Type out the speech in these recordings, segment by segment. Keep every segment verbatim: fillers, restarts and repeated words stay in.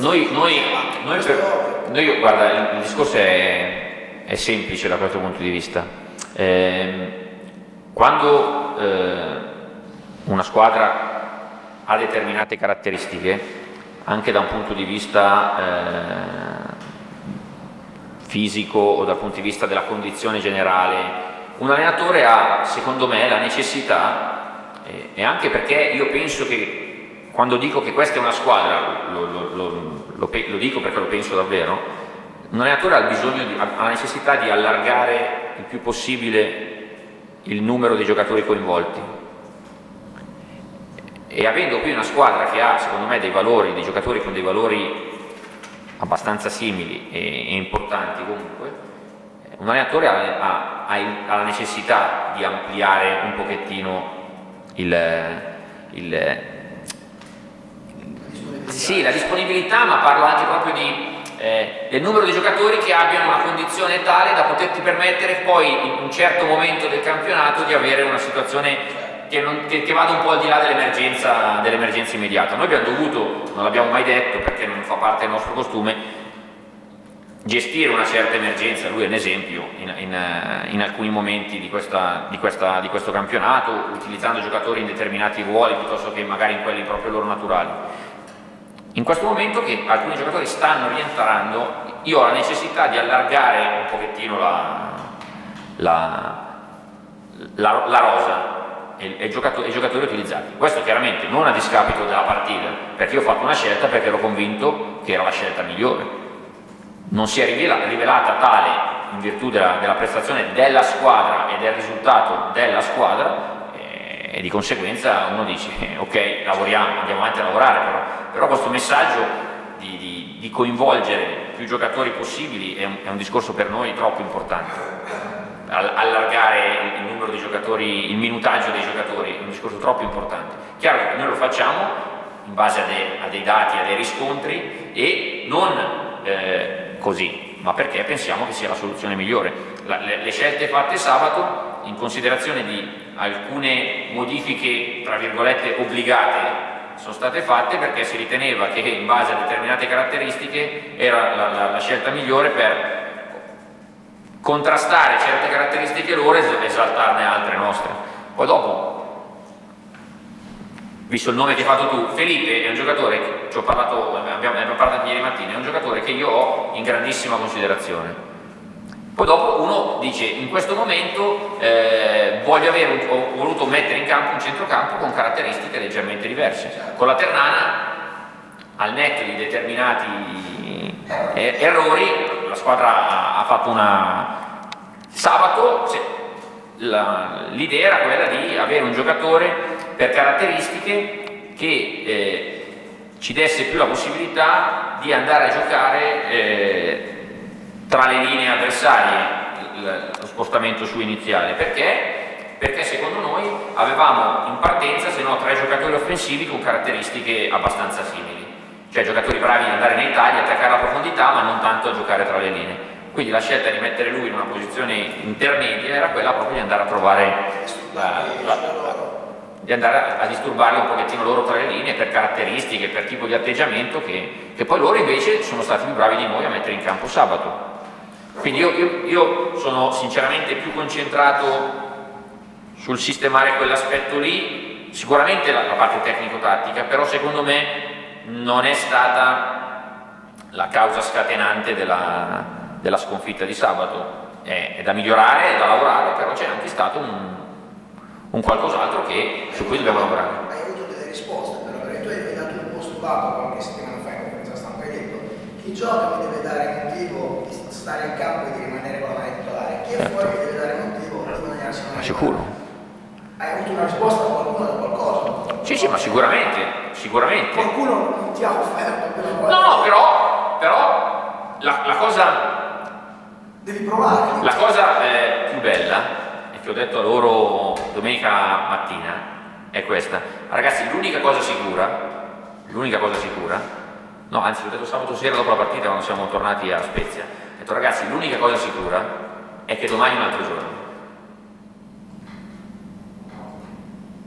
noi, noi, noi, per, noi guarda, il, il discorso è, è semplice da questo punto di vista. Eh, quando eh, una squadra ha determinate caratteristiche, anche da un punto di vista eh, fisico o dal punto di vista della condizione generale, un allenatore ha, secondo me, la necessità, eh, e anche perché io penso che quando dico che questa è una squadra, lo, lo, lo, lo, lo dico perché lo penso davvero, un allenatore ha, il bisogno di, ha la necessità di allargare il più possibile il numero dei giocatori coinvolti, e avendo qui una squadra che ha, secondo me, dei valori, dei giocatori con dei valori abbastanza simili e, e importanti comunque, un allenatore ha, ha, ha, il, ha la necessità di ampliare un pochettino il, il sì, la disponibilità, ma parlo anche proprio di, eh, del numero di giocatori che abbiano una condizione tale da poterti permettere poi in un certo momento del campionato di avere una situazione che, non, che, che vada un po' al di là dell'emergenza dell'emergenza immediata. Noi abbiamo dovuto, non l'abbiamo mai detto perché non fa parte del nostro costume, gestire una certa emergenza, lui è un esempio in, in, in alcuni momenti di, questa, di, questa, di questo campionato, utilizzando giocatori in determinati ruoli piuttosto che magari in quelli proprio loro naturali. In questo momento che alcuni giocatori stanno rientrando, io ho la necessità di allargare un pochettino la, la, la, la rosa e, e, giocatori, e i giocatori utilizzati. Questo chiaramente non a discapito della partita, perché io ho fatto una scelta perché ero convinto che era la scelta migliore. Non si è rivelata, rivelata tale in virtù della, della prestazione della squadra e del risultato della squadra, e, e di conseguenza uno dice ok, lavoriamo, andiamo avanti a lavorare, però, però questo messaggio di, di, di coinvolgere più giocatori possibili è un, è un discorso per noi troppo importante. Allargare il, il numero di giocatori, il minutaggio dei giocatori è un discorso troppo importante. Chiaro che noi lo facciamo in base a, de, a dei dati, a dei riscontri, e non eh, così, ma perché pensiamo che sia la soluzione migliore. La, le, le scelte fatte sabato, in considerazione di alcune modifiche tra virgolette obbligate, sono state fatte perché si riteneva che in base a determinate caratteristiche era la, la, la scelta migliore per contrastare certe caratteristiche loro ed esaltarne altre nostre. Poi dopo, visto il nome che hai fatto tu, Felipe è un giocatore, ci ho parlato, abbiamo, abbiamo parlato ieri mattina, è un giocatore che io ho in grandissima considerazione. Poi dopo uno dice, in questo momento eh, voglio avere, ho voluto mettere in campo un centrocampo con caratteristiche leggermente diverse. Con la Ternana, al netto di determinati eh, errori, la squadra ha, ha fatto una... Sabato l'idea era quella di avere un giocatore per caratteristiche che eh, ci desse più la possibilità di andare a giocare eh, tra le linee avversarie, lo spostamento su iniziale. Perché? Perché secondo noi avevamo in partenza se no tre giocatori offensivi con caratteristiche abbastanza simili, cioè giocatori bravi ad andare nei tagli, attaccare la profondità, ma non tanto a giocare tra le linee. Quindi la scelta di mettere lui in una posizione intermedia era quella proprio di andare a trovare la, la, di andare a disturbarli un pochettino loro tra le linee per caratteristiche, per tipo di atteggiamento che, che poi loro invece sono stati più bravi di noi a mettere in campo sabato. Quindi io, io, io sono sinceramente più concentrato sul sistemare quell'aspetto lì, sicuramente la, la parte tecnico-tattica, però secondo me non è stata la causa scatenante della, della sconfitta di sabato. È, è da migliorare, è da lavorare, però c'è anche stato un, un qualcos'altro che, su cui dobbiamo lavorare. Hai avuto delle risposte, però, perché tu hai dato un postulato qualche settimana fa in conferenza stampa, hai detto chi gioca mi deve dare motivo di stare in campo e di rimanere con la maglia titolare, chi è fuori mi deve dare motivo di guadagnarsi una maglia. Sicuro. Hai avuto una risposta da qualcuno, da qualcosa? Sì, sì, ma sicuramente, sicuramente. Qualcuno non ti ha offerto quella cosa? No, no, però, però la, la cosa... Devi provare. La cosa eh, più bella, e che ho detto a loro domenica mattina, è questa. Ragazzi, l'unica cosa sicura, l'unica cosa sicura, no, anzi l'ho detto sabato sera dopo la partita quando siamo tornati a Spezia, ho detto ragazzi, l'unica cosa sicura è che domani è un altro giorno.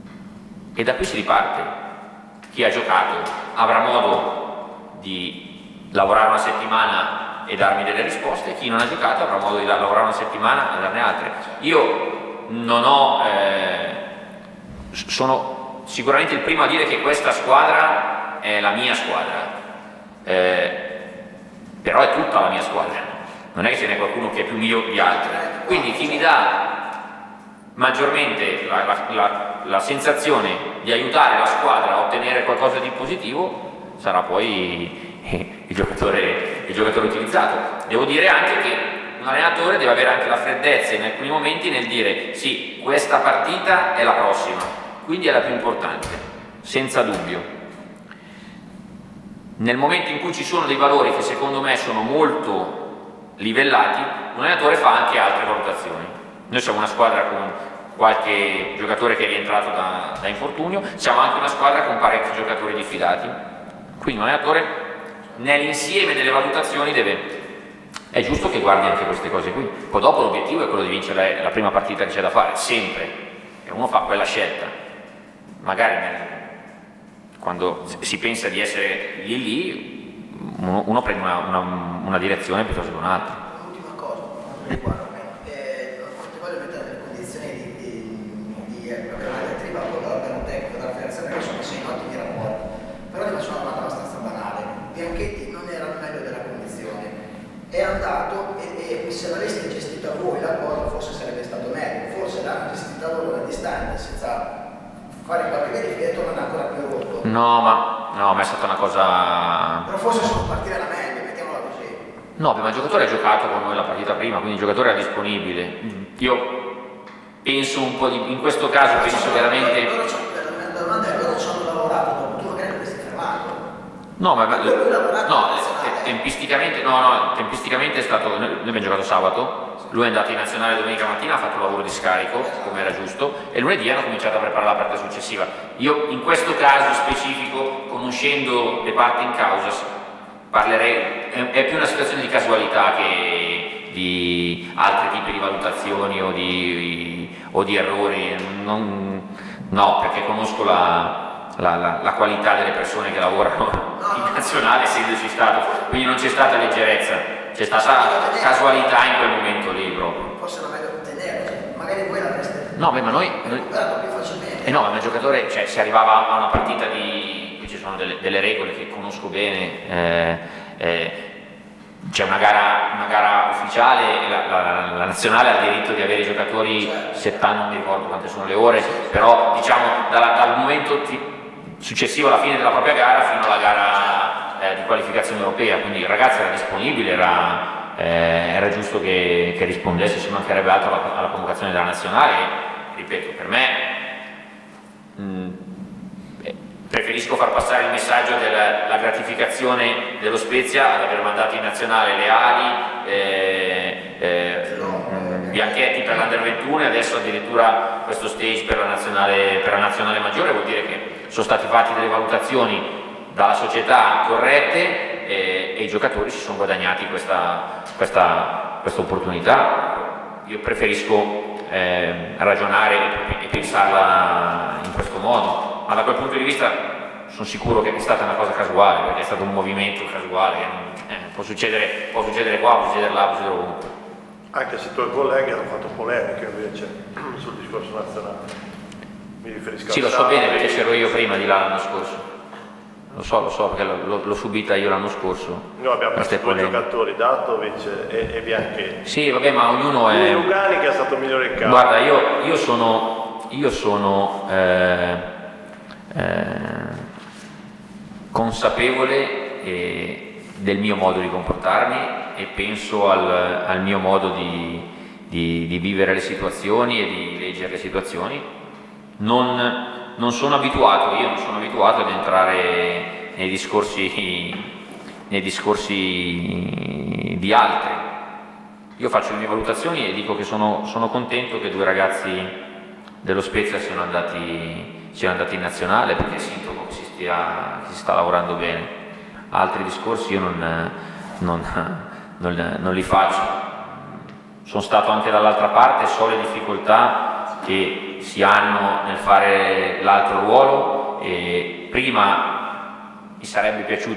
E da qui si riparte. Chi ha giocato avrà modo di lavorare una settimana e darmi delle risposte, chi non ha giocato avrà modo di lavorare una settimana e darne altre. Io non ho, eh, sono sicuramente il primo a dire che questa squadra è la mia squadra, eh, però è tutta la mia squadra, non è che ce n'è qualcuno che è più mio di altri, quindi chi mi dà maggiormente la, la, la, la sensazione di aiutare la squadra a ottenere qualcosa di positivo sarà poi eh, il, giocatore, il giocatore utilizzato. Devo dire anche che un allenatore deve avere anche la freddezza in alcuni momenti nel dire sì, questa partita è la prossima, quindi è la più importante, senza dubbio. Nel momento in cui ci sono dei valori che secondo me sono molto livellati, un allenatore fa anche altre valutazioni. Noi siamo una squadra con qualche giocatore che è rientrato da, da infortunio, siamo anche una squadra con parecchi giocatori diffidati, quindi un allenatore nell'insieme delle valutazioni deve, è giusto che guardi anche queste cose qui. Poi dopo l'obiettivo è quello di vincere la prima partita che c'è da fare, sempre, e uno fa quella scelta, magari nel, quando si pensa di essere lì lì uno, uno prende una, una, una direzione piuttosto che un'altra. L'ultima cosa, non riguarda me, eh, non ti voglio mettere nelle condizioni di, di, di eh, programmare il tripa dall'organo tecnico della federazione, che sono sei ottimi rapporti, però ti faccio una domanda abbastanza banale. Bianchetti non era il meglio della condizione, è andato e, e se l'aveste gestita voi la cosa forse sarebbe stato meglio, forse l'hanno gestita loro a distanza senza fare qualche verifica e non è ancora più rotto. No, ma no, ma è stata una cosa. Però forse sono partire la meglio, mettiamola così. No, ma il giocatore ha giocato con noi la partita prima, quindi il giocatore era disponibile. Io penso un po' di. In questo caso però penso veramente. Loro la domanda è loro ci hanno lavorato, dopo tu magari avresti fermato. No, ma lui, lui no, tempisticamente, no, no, tempisticamente è stato. Noi abbiamo giocato sabato. Lui è andato in nazionale domenica mattina, ha fatto un lavoro di scarico, come era giusto, e lunedì hanno cominciato a preparare la partita successiva. Io in questo caso specifico, conoscendo le parti in causa, parlerei, è, è più una situazione di casualità che di altri tipi di valutazioni o di, o di errori. Non, no, perché conosco la, la, la, la qualità delle persone che lavorano in nazionale, essendoci stato, quindi non c'è stata leggerezza. C'è stata casualità in quel momento lì proprio. Forse era meglio tenerlo, magari voi l'avreste no, beh, ma noi, recuperato più facilmente. Eh no, ma il giocatore, cioè, si arrivava a una partita di. Qui ci sono delle, delle regole che conosco bene, eh, eh, c'è una gara, una gara ufficiale, la, la, la nazionale ha il diritto di avere i giocatori settanta, non mi ricordo quante sono le ore, però diciamo dal, dal momento successivo alla fine della propria gara fino alla gara Eh, di qualificazione europea, quindi il ragazzo era disponibile, era, eh, era giusto che, che rispondesse, ci mancherebbe altro alla, alla convocazione della nazionale. Ripeto, per me mh, eh, preferisco far passare il messaggio della gratificazione dello Spezia ad aver mandato in nazionale Leali, eh, eh, mh, Bianchetti per l'Under ventuno e adesso addirittura questo stage per la nazionale, per la nazionale maggiore. Vuol dire che sono stati fatti delle valutazioni dalla società corrette e, e i giocatori si sono guadagnati questa, questa, questa opportunità. Io preferisco eh, ragionare e, e pensarla in questo modo, ma da quel punto di vista sono sicuro che è stata una cosa casuale, perché è stato un movimento casuale, eh, può, succedere, può succedere qua, può succedere là, può succedere ovunque. Anche se i tuoi colleghi hanno fatto polemiche invece sul discorso nazionale. Mi riferisco sì, a lo so bene perché e... c'ero io prima di là l'anno scorso. Lo so, lo so, perché l'ho subita io l'anno scorso. Noi abbiamo preso due giocatori, Datovic e, e Bianchetti. Sì, vabbè, ma ognuno è. Lugani che è stato migliore in campo. Guarda, io, io sono, io sono eh, eh, consapevole eh, del mio modo di comportarmi e penso al, al mio modo di, di, di vivere le situazioni e di leggere le situazioni. Non. Non sono abituato, io non sono abituato ad entrare nei discorsi, nei discorsi di altri. Io faccio le mie valutazioni e dico che sono, sono contento che due ragazzi dello Spezia siano andati, siano andati in nazionale, perché sento che si, stia, che si sta lavorando bene. Altri discorsi io non, non, non, non li faccio. Sono stato anche dall'altra parte, so le difficoltà che si hanno nel fare l'altro ruolo e prima mi sarebbe piaciuto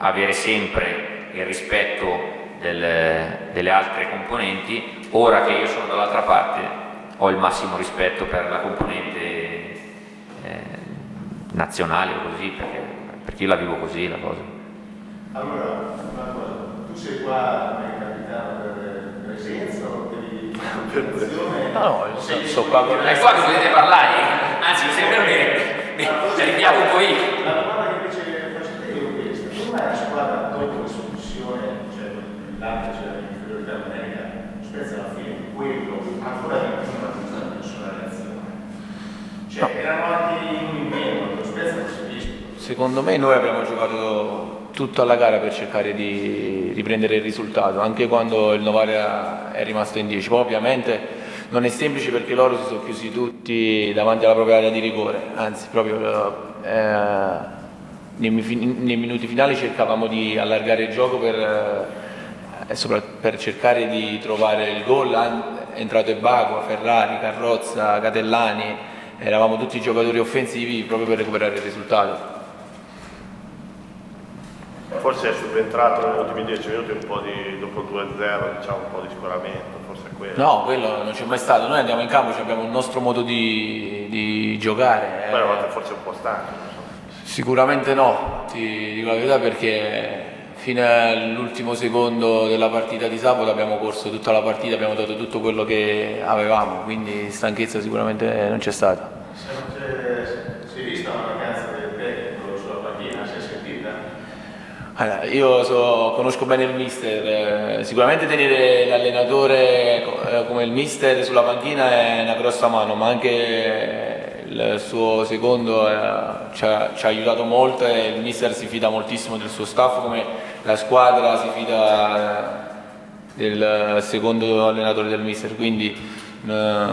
avere sempre il rispetto del, delle altre componenti. Ora che io sono dall'altra parte ho il massimo rispetto per la componente eh, nazionale o così, perché, perché io la vivo così la cosa. Allora, una cosa, tu sei qua come capitano per presenza o devi Per No, no, io sto, sto qua con È qua che potete parlare, anzi mi sembra che mi arriviamo un po' io. La domanda che invece faccio te è questa: come mai la squadra dopo l'espulsione, cioè l'altro c'era l'inferiorità numerica, Spezia alla fine quello ancora di più non ha usato nessuna reazione? Cioè erano anche in un impegno, lo Spezia non si visto. Secondo me noi abbiamo giocato tutta la gara per cercare di riprendere il risultato, anche quando il Novara è rimasto in dieci. Poi ovviamente non è semplice perché loro si sono chiusi tutti davanti alla propria area di rigore, anzi proprio eh, nei, nei minuti finali cercavamo di allargare il gioco per, eh, per cercare di trovare il gol. È entrato Ebbacqua, Ferrari, Carrozza, Catellani, eravamo tutti giocatori offensivi proprio per recuperare il risultato. Forse è subentrato negli ultimi dieci minuti un po' di, dopo il due a zero, diciamo un po' di scoramento, forse è quello. No, quello non c'è mai stato, noi andiamo in campo, abbiamo il nostro modo di, di giocare. Poi eravate forse un po' stanchi, non so. Sicuramente no, ti dico la verità, perché fino all'ultimo secondo della partita di sabato abbiamo corso tutta la partita, abbiamo dato tutto quello che avevamo, quindi stanchezza sicuramente non c'è stata. Se non c'è, si è vista una vacanza del tecnico sulla panchina, si è sentita? Allora, io so, conosco bene il mister, eh, sicuramente tenere l'allenatore eh, come il mister sulla panchina è una grossa mano, ma anche il suo secondo eh, ci, ha, ci ha aiutato molto e il mister si fida moltissimo del suo staff, come la squadra si fida eh, del secondo allenatore del mister, quindi eh,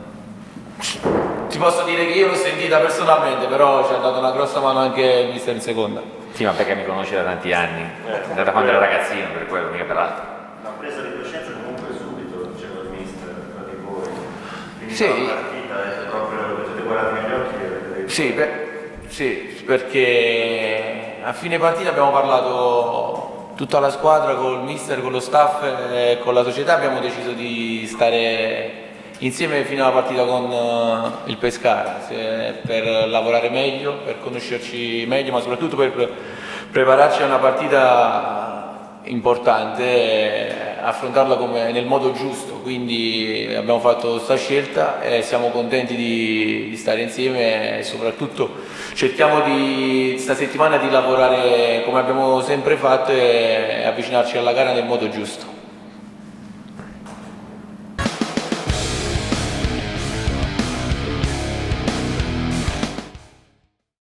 ti posso dire che io l'ho sentita personalmente, però ci ha dato una grossa mano anche il mister in seconda. Sì, ma perché mi conosce da tanti anni, eh, da quando ero ragazzino, per quello, mica per altro. La presa di coscienza comunque subito, diceva il mister, tra di voi. Quindi Sì. la partita è proprio, avete guardato negli occhi e avete... Sì, per, sì, perché a fine partita abbiamo parlato tutta la squadra con il mister, con lo staff e con la società, abbiamo deciso di stare insieme fino alla partita con uh, il Pescara, se, per lavorare meglio, per conoscerci meglio, ma soprattutto per pre prepararci a una partita importante e affrontarla come nel modo giusto. Quindi abbiamo fatto questa scelta e siamo contenti di, di stare insieme e soprattutto cerchiamo di questa settimana di lavorare come abbiamo sempre fatto e avvicinarci alla gara nel modo giusto.